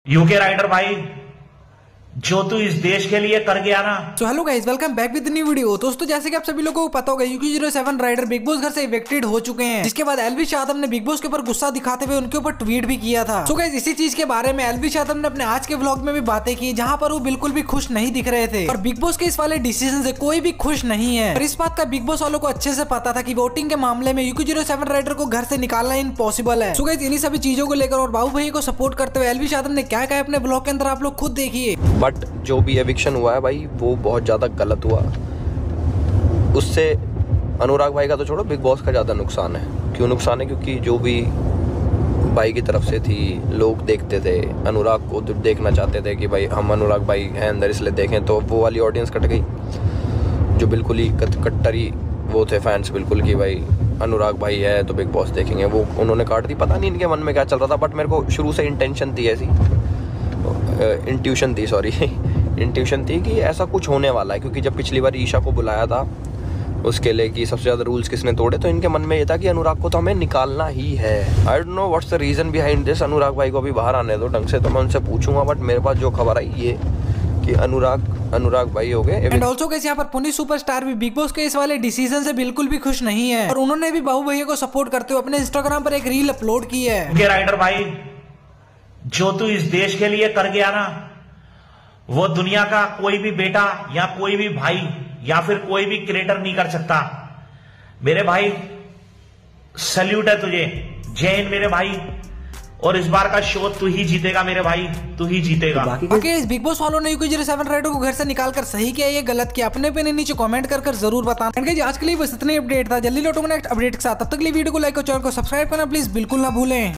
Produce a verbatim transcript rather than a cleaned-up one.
UK rider भाई, जो तू इस देश के लिए कर गया ना। तो hello guys, welcome back with new video. दोस्तों, जैसे कि आप सभी लोगों को पता होगा, UK zero seven rider Bigg Boss घर से इवेक्टेड हो चुके हैं, जिसके बाद एलविश यादव ने बिग बॉस के ऊपर गुस्सा दिखाते हुए उनके ऊपर ट्वीट भी किया था। तो गाइस, इसी चीज के बारे में एलविश यादव ने अपने आज के व्लॉग में भी बातें की, जहां पर वो बिल्कुल भी खुश नहीं दिख रहे थे और बिग बॉस के इस वाले डिसीजन से कोई भी खुश नहीं है। और इस बात का बिग बॉस वालों को अच्छे से पता था कि वोटिंग के मामले में यूके ज़ीरो सेवन राइडर को घर से निकालना इम्पॉसिबल है। तो गाइस, इन्हीं सभी चीजों को लेकर और बाबू भैया को सपोर्ट करते हुए एलविश यादव ने क्या कहा अपने ब्लॉग के अंदर, आप लोग खुद देखिए। बट जो भी एविक्शन हुआ है भाई, वो बहुत ज़्यादा गलत हुआ। उससे अनुराग भाई का तो छोड़ो, बिग बॉस का ज़्यादा नुकसान है। क्यों नुकसान है? क्योंकि जो भी भाई की तरफ से थी, लोग देखते थे, अनुराग को देखना चाहते थे कि भाई हम अनुराग भाई हैं अंदर इसलिए देखें, तो वो वाली ऑडियंस कट गई। जो बिल्कुल ही कट्टरी वो थे फैंस, बिल्कुल कि भाई अनुराग भाई है तो बिग बॉस देखेंगे, वो उन्होंने काट दी। पता नहीं इनके मन में क्या चल रहा था, बट मेरे को शुरू से इंटेंशन थी ऐसी, इंट्यूशन थी सॉरी इंट्यूशन थी कि ऐसा कुछ होने वाला है। क्योंकि जब पिछली बार ईशा को बुलाया था उसके लिए कि सबसे ज़्यादा रूल्स किसने तोड़े, तो इनके मन में ये था कि अनुराग को तो हमें निकालना ही है। I don't know what's the reason behind this. Anurag भाई को अभी बाहर आने दो ढंग से, तो मैं उनसे पूछूंगा। बट मेरे पास जो खबर आई ये कि अनुराग अनुराग भाई हो गए। एंड ऑल्सो गाइस, यहाँ पर पुनी सुपरस्टार भी बिग बॉस के इस वाले डिसीजन से बिल्कुल भी खुश नहीं है और उन्होंने भी बाबू भैया को सपोर्ट करते हुए अपने इंस्टाग्राम पर एक रील अपलोड की है। यूके राइडर भाई, जो तू इस देश के लिए कर गया ना, वो दुनिया का कोई भी बेटा या कोई भी भाई या फिर कोई भी क्रिएटर नहीं कर सकता। मेरे भाई, सल्यूट है तुझे, जय हिंद मेरे भाई। और इस बार का शो तू ही जीतेगा मेरे भाई, तू ही जीतेगा। बाकी इस बिग बॉस वालों ने यूके ज़ीरो सेवन राइडर को घर से निकालकर सही किया, ये गलत किया, अपने पे नीचे कमेंट कर कर जरूर बताना। आज के लिए बस इतनी अपडेट था। जल्दी लौटूंगा नेक्स्ट अपडेट के साथ, तब तक के लिए वीडियो को लाइक और चैनल को सब्सक्राइब करना प्लीज बिल्कुल ना भूलें।